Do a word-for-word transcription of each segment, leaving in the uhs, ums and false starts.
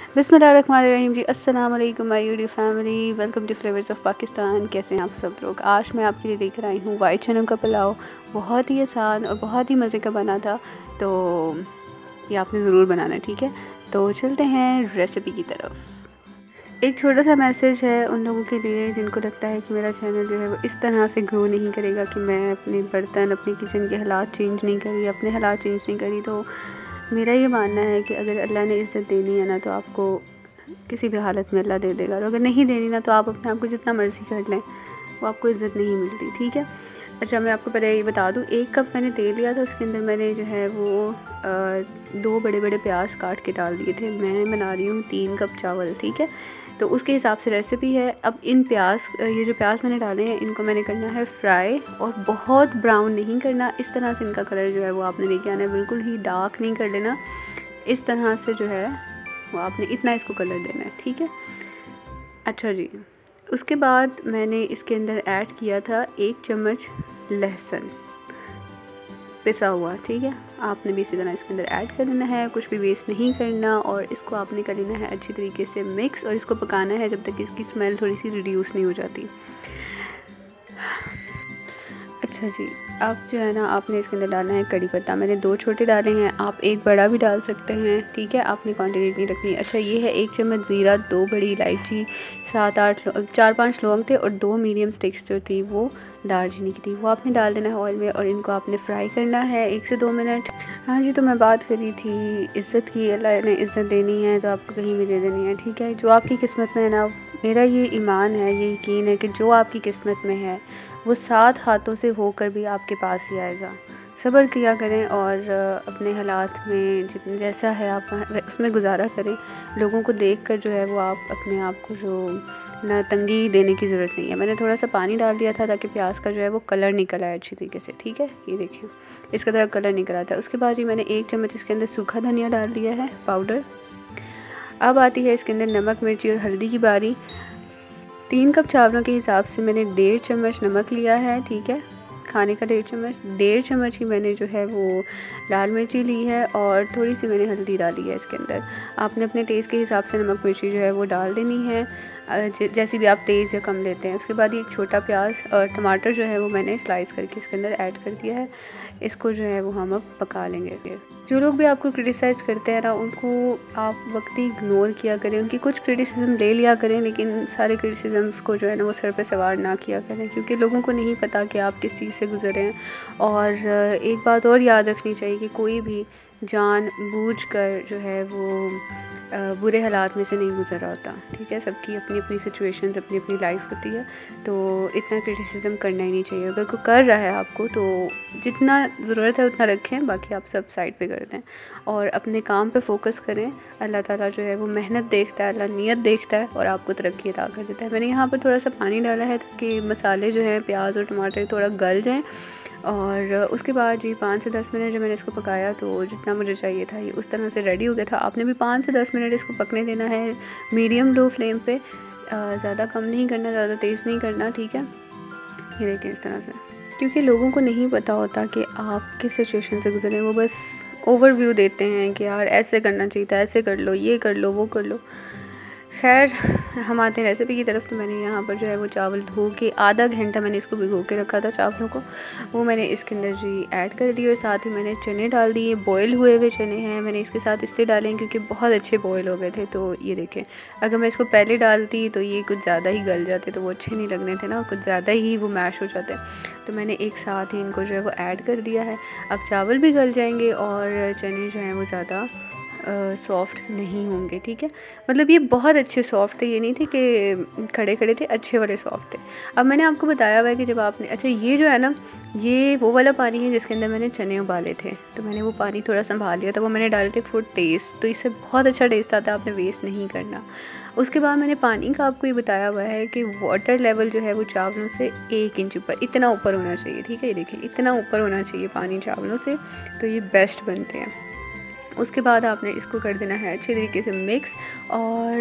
बिस्मिल्लाहिर्रहमानिर्रहीम जी। अस्सलाम वालेकुम my YouTube family, welcome to flavours of Pakistan. कैसे हैं आप सब लोग। आज मैं आपके लिए लेकर आई हूँ वाइट चनों का पुलाव। बहुत ही आसान और बहुत ही मज़े का बना था, तो ये आपने ज़रूर बनाना है, ठीक है। तो चलते हैं रेसिपी की तरफ। एक छोटा सा मैसेज है उन लोगों के लिए जिनको लगता है कि मेरा चैनल जो है वो इस तरह से ग्रो नहीं करेगा कि मैं अपने बर्तन, अपने किचन के हालात चेंज नहीं करी, अपने हालात चेंज नहीं करी। तो मेरा ये मानना है कि अगर अल्लाह ने इज़्ज़त देनी है ना, तो आपको किसी भी हालत में अल्लाह दे देगा, और अगर नहीं देनी ना, तो आप अपने आप को जितना मर्ज़ी कर लें, वो आपको इज़्ज़त नहीं मिलती, ठीक है। अच्छा, मैं आपको पहले ये बता दूँ, एक कप मैंने तेल लिया था, उसके अंदर मैंने जो है वो आ, दो बड़े बड़े प्याज काट के डाल दिए थे। मैं बना रही हूँ तीन कप चावल, ठीक है, तो उसके हिसाब से रेसिपी है। अब इन प्याज ये जो प्याज मैंने डाले हैं, इनको मैंने करना है फ्राई, और बहुत ब्राउन नहीं करना। इस तरह से इनका कलर जो है वो आपने लेके आना है, बिल्कुल ही डार्क नहीं कर लेना। इस तरह से जो है वो आपने इतना इसको कलर देना है, ठीक है। अच्छा जी, उसके बाद मैंने इसके अंदर ऐड किया था एक चम्मच लहसुन पिसा हुआ, ठीक है। आपने भी इसी तरह इसके अंदर ऐड कर देना है, कुछ भी वेस्ट नहीं करना, और इसको आपने कर लेना है अच्छी तरीके से मिक्स, और इसको पकाना है जब तक इसकी स्मेल थोड़ी सी रिड्यूस नहीं हो जाती। अच्छा जी, अब जो है ना, आपने इसके अंदर डालना है कड़ी पत्ता। मैंने दो छोटे डाले हैं, आप एक बड़ा भी डाल सकते हैं, ठीक है। आपने क्वांटिटी नहीं रखनी। अच्छा, ये है एक चम्मच ज़ीरा, दो बड़ी इलायची, सात आठ चार पांच लौंग थे, और दो मीडियम स्टिक्स जो थी वो दालचीनी की थी, वो आपने डाल देना है ऑयल में, और इनको आपने फ्राई करना है एक से दो मिनट। हाँ जी, तो मैं बात कर रही थी इज़्ज़त की। अल्लाह ने इज़्ज़त देनी है तो आपको कहीं भी दे देनी है, ठीक है। जो आपकी किस्मत में है ना, मेरा ये ईमान है, ये यकीन है कि जो आपकी किस्मत में है वो सात हाथों से होकर भी आपके पास ही आएगा। सब्र किया करें, और अपने हालात में जितने जैसा है आप उसमें गुजारा करें। लोगों को देखकर जो है वो आप अपने आप को जो ना तंगी देने की ज़रूरत नहीं है। मैंने थोड़ा सा पानी डाल दिया था ताकि प्याज का जो है वो कलर निकल आए अच्छी तरीके से, ठीक है। ये देखिए, इसका तरह कलर निकल आता है। उसके बाद जी मैंने एक चम्मच इसके अंदर सूखा धनिया डाल दिया है पाउडर। अब आती है इसके अंदर नमक, मिर्ची और हल्दी की बारी। तीन कप चावलों के हिसाब से मैंने डेढ़ चम्मच नमक लिया है, ठीक है, खाने का डेढ़ चम्मच। डेढ़ चम्मच ही मैंने जो है वो लाल मिर्ची ली है, और थोड़ी सी मैंने हल्दी डाली है इसके अंदर। आपने अपने टेस्ट के हिसाब से नमक मिर्ची जो है वो डाल देनी है, जैसी भी आप तेज़ या कम लेते हैं। उसके बाद एक छोटा प्याज और टमाटर जो है वो मैंने स्लाइस करके इसके अंदर ऐड कर दिया है। इसको जो है वो हम अब पका लेंगे। जो लोग भी आपको क्रिटिसाइज़ करते हैं ना, उनको आप वक्ती इग्नोर किया करें। उनकी कुछ क्रिटिसिज्म ले लिया करें, लेकिन सारे क्रिटिसिज्म्स को जो है ना वो सर पे सवार ना किया करें, क्योंकि लोगों को नहीं पता कि आप किस चीज़ से गुजरे हैं। और एक बात और याद रखनी चाहिए कि कोई भी जानबूझकर जो है वो बुरे हालात में से नहीं गुजर रहा होता, ठीक है। सबकी अपनी अपनी सिचुएशंस, अपनी अपनी लाइफ होती है, तो इतना क्रिटिसिज्म करना ही नहीं चाहिए। अगर कोई कर रहा है आपको, तो जितना ज़रूरत है उतना रखें, बाकी आप सब साइड पे कर दें और अपने काम पे फोकस करें। अल्लाह ताला जो है वो मेहनत देखता है, अल्लाह नियत देखता है, और आपको तरक्की अता कर देता है। मैंने यहाँ पर थोड़ा सा पानी डाला है ताकि मसाले जो हैं, प्याज और टमाटर थोड़ा गल जाएँ। और उसके बाद जी पाँच से दस मिनट जब मैंने इसको पकाया, तो जितना मुझे चाहिए था ये उस तरह से रेडी हो गया था। आपने भी पाँच से दस मिनट इसको पकने देना है, मीडियम लो फ्लेम पे, ज़्यादा कम नहीं करना, ज़्यादा तेज़ नहीं करना, ठीक है। ये देखें इस तरह से, क्योंकि लोगों को नहीं पता होता कि आप किस सिचुएशन से गुजरे। वो बस ओवरव्यू देते हैं कि यार ऐसे करना चाहिए था, ऐसे कर लो, ये कर लो, वो कर लो। खैर, हम आते हैं रेसिपी की तरफ। तो मैंने यहाँ पर जो है वो चावल धो के आधा घंटा मैंने इसको भिगो के रखा था चावलों को, वो मैंने इसके अंदर जी ऐड कर दिए, और साथ ही मैंने चने डाल दिए। बॉयल हुए हुए चने हैं, मैंने इसके साथ इसलिए डाले हैं क्योंकि बहुत अच्छे बॉयल हो गए थे। तो ये देखें, अगर मैं इसको पहले डालती तो ये कुछ ज़्यादा ही गल जाते, तो वो अच्छे नहीं लगने थे ना, कुछ ज़्यादा ही वो मैश हो जाते। तो मैंने एक साथ ही इनको जो है वो ऐड कर दिया है। अब चावल भी गल जाएंगे और चने जो हैं वो ज़्यादा सॉफ़्ट नहीं होंगे, ठीक है। मतलब ये बहुत अच्छे सॉफ़्ट थे, ये नहीं थे कि खड़े खड़े थे, अच्छे वाले सॉफ़्ट थे। अब मैंने आपको बताया हुआ है कि जब आपने, अच्छा ये जो है ना, ये वो वाला पानी है जिसके अंदर मैंने चने उबाले थे, तो मैंने वो पानी थोड़ा संभाल लिया था, वो मैंने डाले थे फूड टेस्ट, तो इससे बहुत अच्छा टेस्ट आता है, आपने वेस्ट नहीं करना। उसके बाद मैंने पानी का आपको ये बताया हुआ है कि वाटर लेवल जो है वो चावलों से एक इंच ऊपर, इतना ऊपर होना चाहिए, ठीक है। ये देखिए, इतना ऊपर होना चाहिए पानी चावलों से, तो ये बेस्ट बनते हैं। उसके बाद आपने इसको कर देना है अच्छे तरीके से मिक्स, और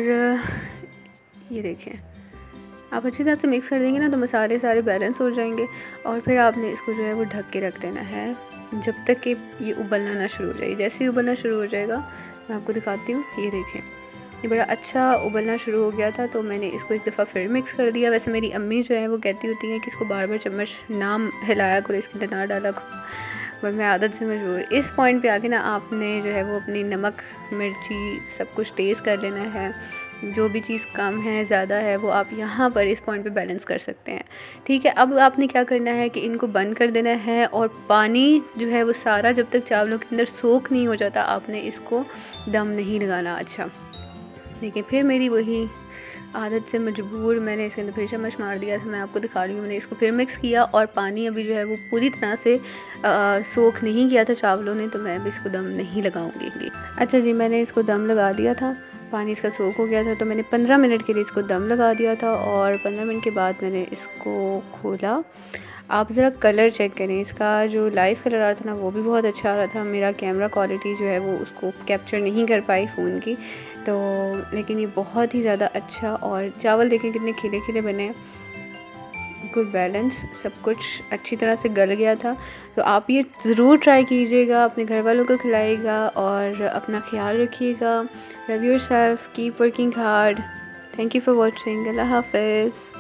ये देखें, आप अच्छी तरह से मिक्स कर देंगे ना, तो मसाले सारे बैलेंस हो जाएंगे। और फिर आपने इसको जो है वो ढक के रख देना है जब तक कि ये उबलना ना शुरू हो जाए। जैसे ही उबलना शुरू हो जाएगा, मैं आपको दिखाती हूँ, ये देखें, ये बड़ा अच्छा उबलना शुरू हो गया था, तो मैंने इसको एक दफ़ा फिर मिक्स कर दिया। वैसे मेरी अम्मी जो है वो कहती होती हैं कि इसको बार बार चम्मच ना हिलाया करो, इसके अंदर ना डाला करो, पर मैं आदत से मजबूर। इस पॉइंट पे आके ना आपने जो है वो अपनी नमक मिर्ची सब कुछ टेस्ट कर लेना है। जो भी चीज़ कम है ज़्यादा है वो आप यहाँ पर इस पॉइंट पे बैलेंस कर सकते हैं, ठीक है। अब आपने क्या करना है कि इनको बंद कर देना है, और पानी जो है वो सारा जब तक चावलों के अंदर सोख नहीं हो जाता आपने इसको दम नहीं लगाना। अच्छा देखिए, फिर मेरी वही आदत से मजबूर मैंने इसके अंदर फिर चम्मच मार दिया था। मैं आपको दिखा रही हूँ, मैंने इसको फिर मिक्स किया, और पानी अभी जो है वो पूरी तरह से आ, सोख नहीं किया था चावलों ने, तो मैं अभी इसको दम नहीं लगाऊंगी। अच्छा जी, मैंने इसको दम लगा दिया था, पानी इसका सोख हो गया था, तो मैंने पंद्रह मिनट के लिए इसको दम लगा दिया था, और पंद्रह मिनट के बाद मैंने इसको खोला। आप ज़रा कलर चेक करें, इसका जो लाइव कलर आ रहा था ना वो भी बहुत अच्छा आ रहा था। मेरा कैमरा क्वालिटी जो है वो उसको कैप्चर नहीं कर पाई फ़ोन की, तो लेकिन ये बहुत ही ज़्यादा अच्छा, और चावल देखें कितने खिले खिले बने, बिल्कुल बैलेंस, सब कुछ अच्छी तरह से गल गया था। तो आप ये ज़रूर ट्राई कीजिएगा, अपने घर वालों को खिलाइएगा, और अपना ख्याल रखिएगा। Love yourself, keep working hard. Thank you for watching. अल्लाह हाफ़िज़।